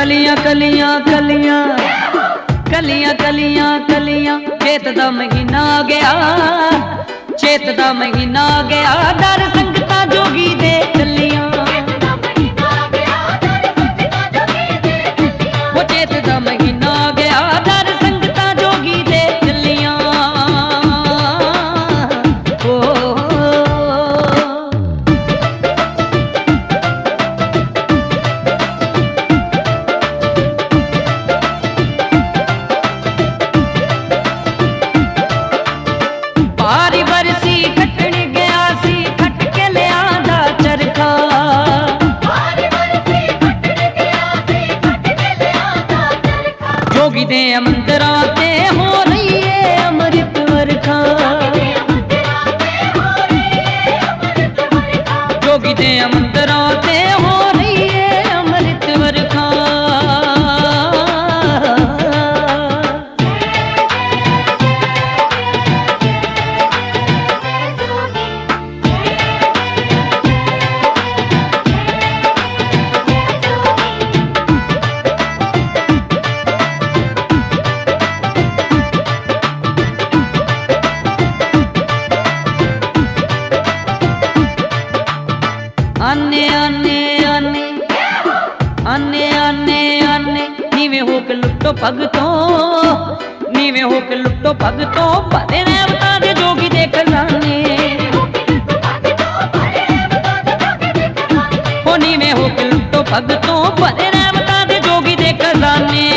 कलियां कलियां कलियां कलियां कलियां कलियां चेत दा महीना आ गया, चेत दा महीना आ गया, दर संगता जोगी दे चलियां। वो चेत दा महीना आ गया, दर संगता जोगी दे चलियां। बारी बरसी खटण गया सी, खट के लिया दा चरखा। जोगी दे मंदिरां ते हो रही है अमृत वर्खा। जोगी दे मंदिरां ते हो रही है अमृत वर्खा। आने आने आने आने आने आने नीवे होके लुटो भगतों, नीवे होके लुटो भगतों, भरे रहमतां दे जोगी दे खजाने। ओ नीवे होके लुटो भगतों, भरे रहमतां दे जोगी दे खजाने।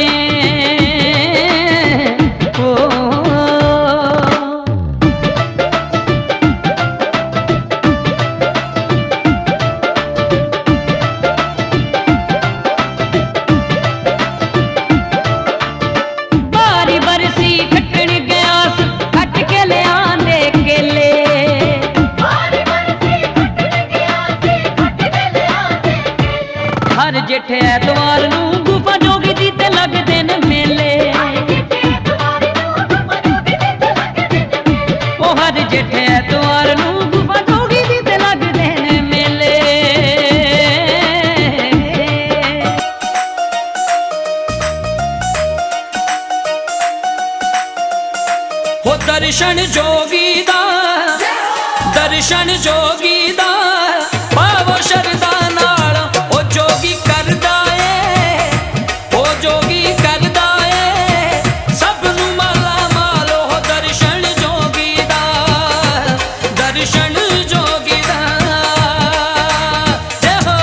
हर जेठे ऐतवार नूं गुफा जोगी दी ते लगदे ने मेले। ओ हर जेठे ऐतवार नूं गुफा जोगी दी ते लगदे ने मेले। हो दर्शन जोगी दा, दर्शन जोगी दा, पावो शरदा नाल। ओ जोगी करदा ए, ओ जोगी करदा ए, सब नूं माला माल। हो दर्शन जोगी दा, दर्शन जोगी दा। जय हो।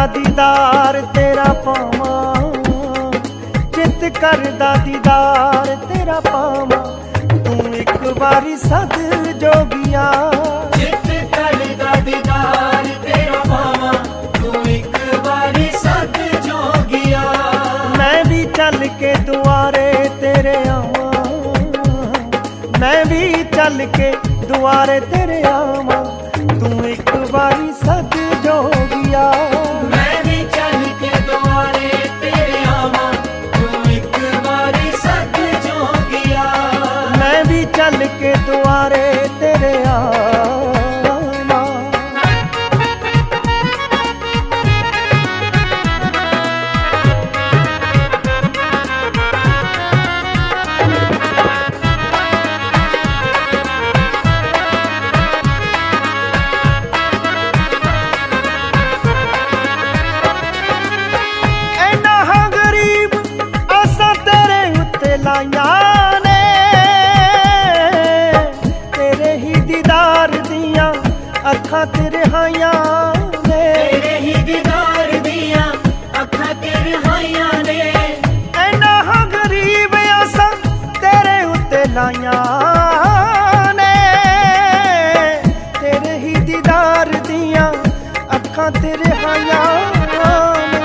दीदार तेरा पावां, चित करदा दीदार तेरा पावां, तू एक बारी सद जोगिया। चित करदा दीदार तेरा पावां, तू एक बारी सद जोगिया। मैं भी चल के दुआरे तेरे आवां, मैं भी चल के दुआरे तेरे आवां, तू एक बारी सद जोगिया। मैं भी चल के दुआरे तेरे आवां, तू एक बारी सद जोगिया। मैं भी चल के दुआरे तेरे आवां। लाइयां ने तेरे ही दीदार दियां अखां तेरे हाइयां ने, तेरे ही दीदार दियां अखां तेरे हाइयां ने। ऐना हां गरीब आसां तेरे उत्ते लाइयां ने, तेरे ही दीदार दियां अखां तेरे हाइयां ने।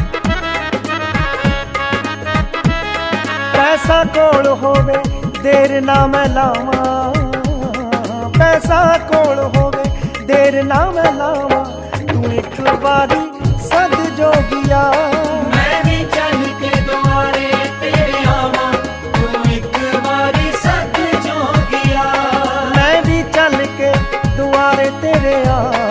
पैसा कोल होवे देर ना मैं लावां, पैसा कोल होवे देर ना मैं लावां, तू एक बारी सद जोगिया। मैं भी चल के दुआरे तेरे आवां, तू एक बारी सद जोगिया। मैं भी चल के दुआरे तेरे आवां।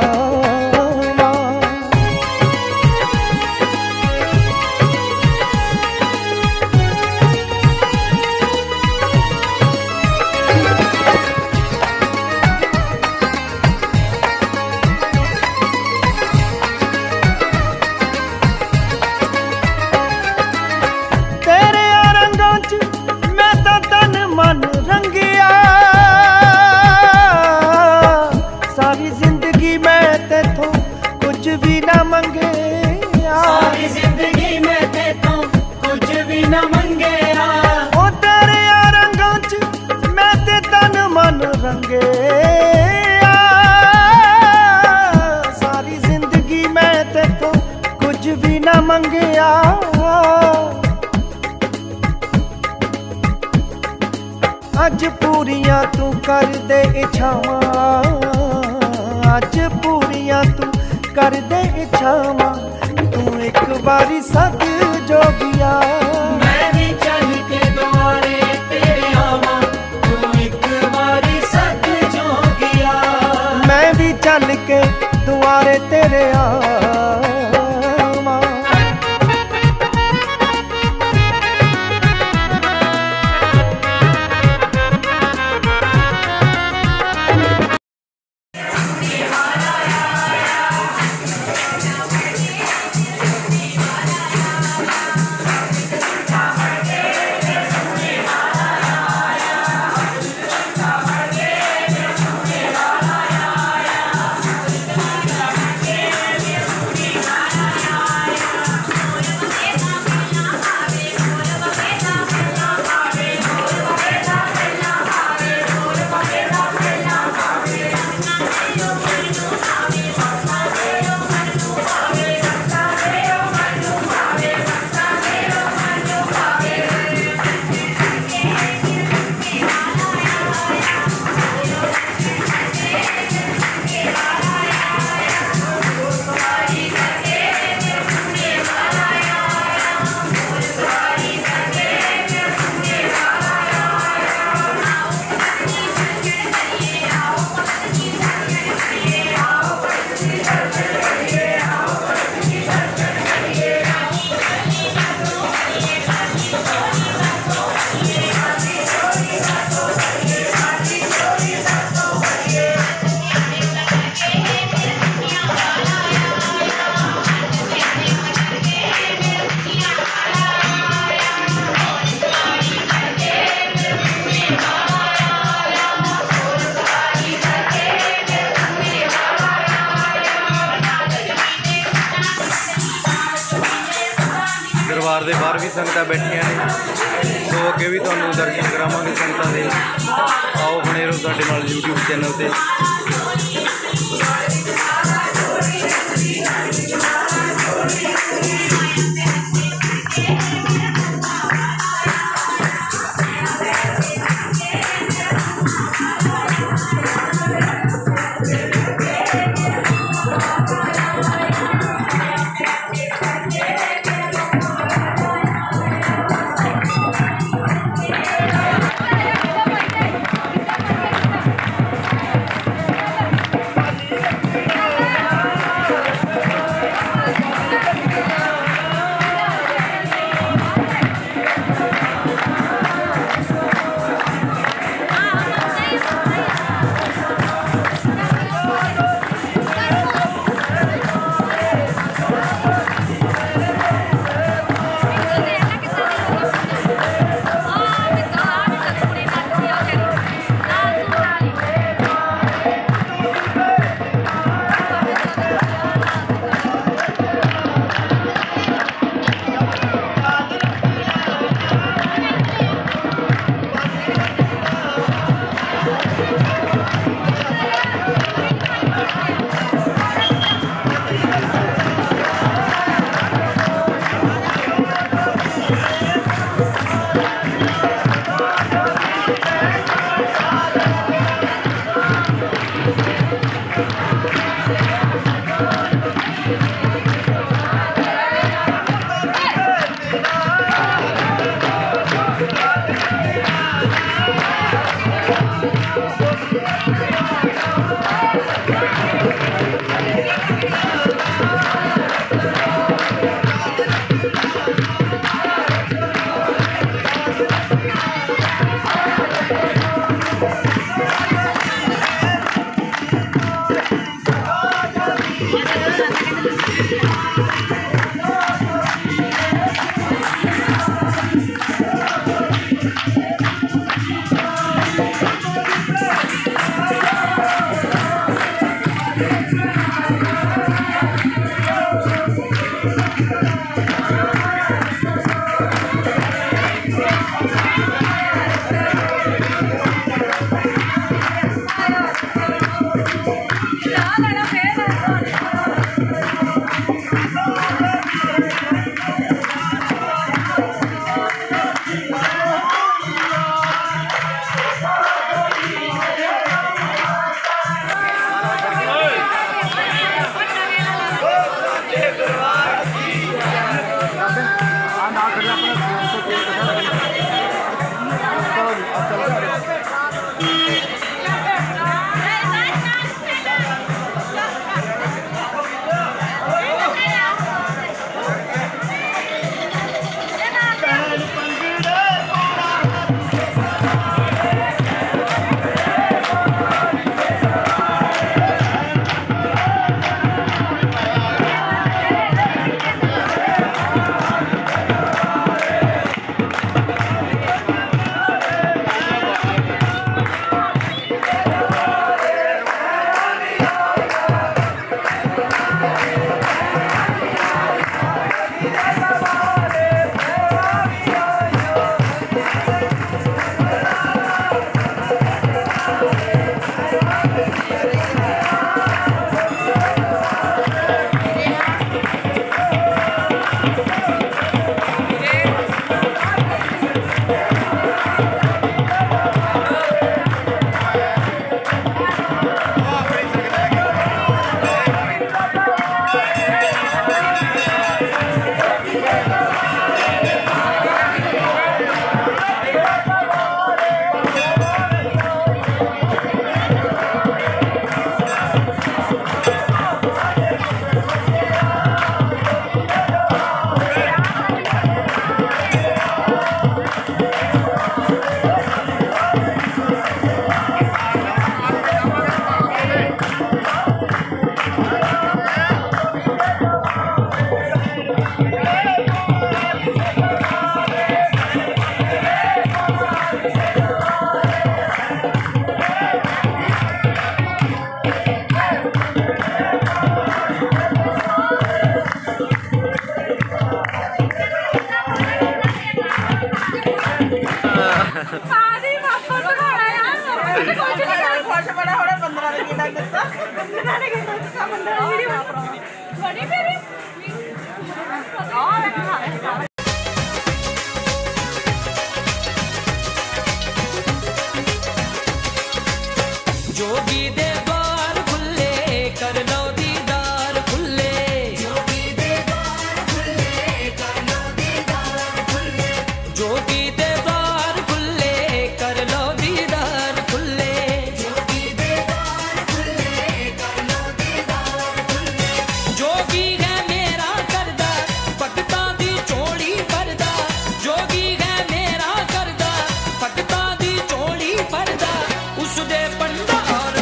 सारी जिंदगी मैं तेथों कुछ भी ना मंगया, सारी जिंदगी मैं तेथों कुछ भी ना मंगया। ओ तेरे रंगां च मैं ते तन मन रंगया, सारी जिंदगी मैं तेथों कुछ भी ना मंगया। अज पूरियां तू कर दे इच्छावां, अज पूरियां तू कर दे इच्छावां, तू एक बारी सद जोगिया। मैं भी चल के दुआरे तेरे आवां, तू एक बारी सद जोगिया। मैं भी चल के दुआरे तेरे आवां। दरबार के बाहर भी संगतां बैठियां ने। तो अगे भी तुहानूं दर्शन करावांगे संगतां दे। आओ बने रहो साडे नाल यूट्यूब चैनल ते। आधी पापा तो खाना यार कुछ नहीं कर खुश बड़ा होड़ा 15 ने गिना दिता 15 ने गिना दिता 15 बड़ी मेरी जोगी दे द्वार खुले कर लो दीदार खुले जोगी दे द्वार खुले कर लो दीदार खुले जोगी दे द्वार खुले कर लो दीदार खुले जोगी दे द्वार खुले कर लो दीदार खुले जोगी है मेरा करदा भगतां दी चोली भरदा जोगी है मेरा करदा भगतां दी चोली भरदा उस दे पंडा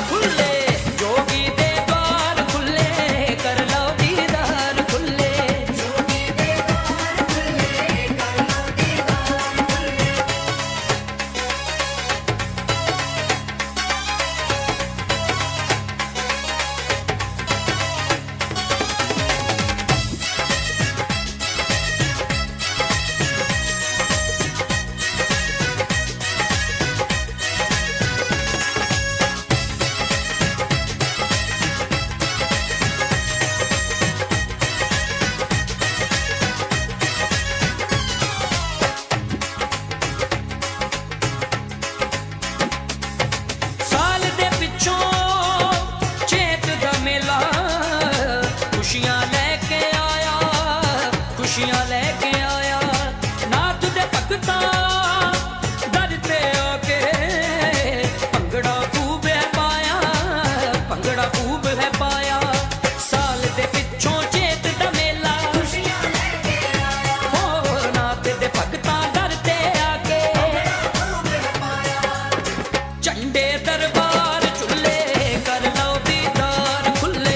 खुशियां लेके आया नाथ दे भगता दर ते आके भंगड़ा खूब है पाया भंगड़ा खूब है पाया साल दे पिछों चेत दा मेला खुशियां लेके आया हो नाथ दे भगता दर ते आके खूब है पाया झंडे दरबार चुल्ले कर लो दीदार खुले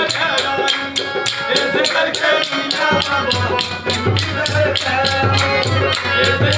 करके ਵੇ